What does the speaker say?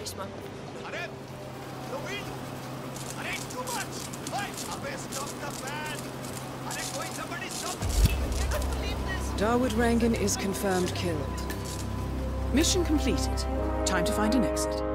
Krishma. Arey! The wind! Arey, too much! Hey! Abey, stop the fan! Arey, koi somebody stop! I cannot believe this! Dawood Rangan is confirmed killed. Mission completed. Time to find an exit.